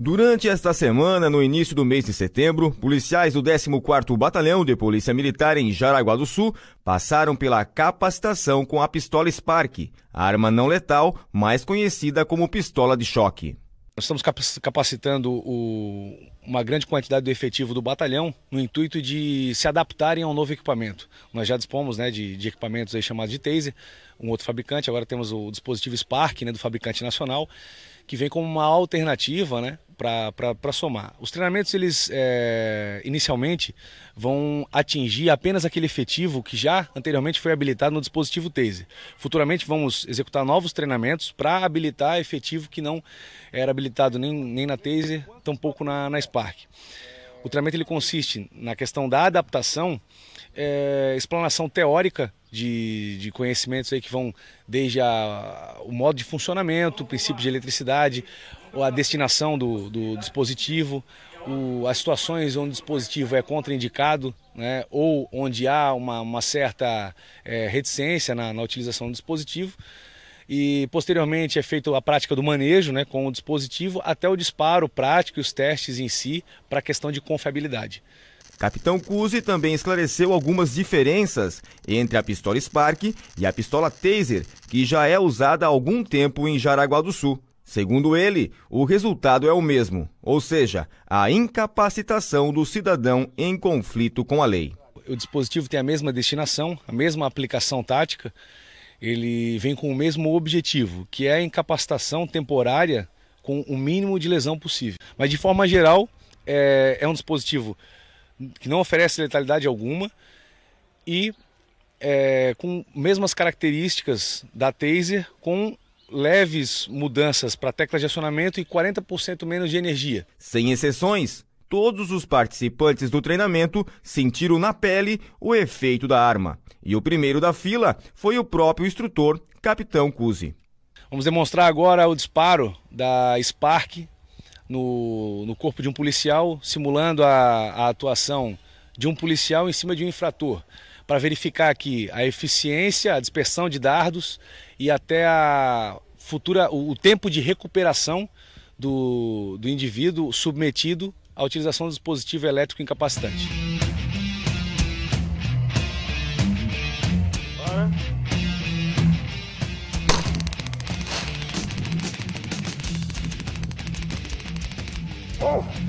Durante esta semana, no início do mês de setembro, policiais do 14º Batalhão de Polícia Militar em Jaraguá do Sul passaram pela capacitação com a pistola Spark, a arma não letal, mais conhecida como pistola de choque. Nós estamos capacitando uma grande quantidade do efetivo do batalhão no intuito de se adaptarem ao novo equipamento. Nós já dispomos de equipamentos aí chamados de Taser, um outro fabricante, agora temos o dispositivo Spark, do fabricante nacional, que vem como uma alternativa para somar. Os treinamentos, eles inicialmente vão atingir apenas aquele efetivo que já anteriormente foi habilitado no dispositivo Taser. Futuramente vamos executar novos treinamentos para habilitar efetivo que não era habilitado nem na Taser, tampouco na Spark. O treinamento ele consiste na questão da adaptação, explanação teórica de conhecimentos aí que vão desde o modo de funcionamento, o princípio de eletricidade, a destinação do dispositivo, as situações onde o dispositivo é contraindicado, ou onde há uma certa reticência na utilização do dispositivo. E posteriormente é feita a prática do manejo com o dispositivo até o disparo prático e os testes em si para a questão de confiabilidade. Capitão Cusi também esclareceu algumas diferenças entre a pistola Spark e a pistola Taser, que já é usada há algum tempo em Jaraguá do Sul. Segundo ele, o resultado é o mesmo, ou seja, a incapacitação do cidadão em conflito com a lei. O dispositivo tem a mesma destinação, a mesma aplicação tática, ele vem com o mesmo objetivo, que é a incapacitação temporária com o mínimo de lesão possível. Mas de forma geral, é um dispositivo que não oferece letalidade alguma e com mesmas características da Taser, com leves mudanças para teclas de acionamento e 40% menos de energia. Sem exceções, todos os participantes do treinamento sentiram na pele o efeito da arma. E o primeiro da fila foi o próprio instrutor, Capitão Cusi. Vamos demonstrar agora o disparo da Spark no corpo de um policial, simulando a atuação de um policial em cima de um infrator, para verificar aqui a eficiência, a dispersão de dardos e até o tempo de recuperação do indivíduo submetido à utilização do dispositivo elétrico incapacitante. Bora. Oh!